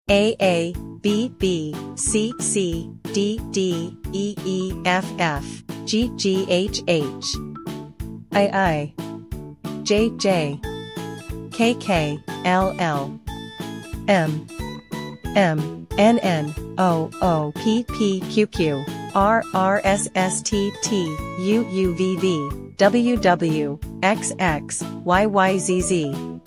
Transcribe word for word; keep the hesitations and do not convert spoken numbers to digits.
A A, B B, C C, D D, E E, F F, G G H H, I I, J J, K K, L L, M, M, N N, O O, P P, Q Q, R R S S T T, U U V V, W W, X X, Y Y Z Z.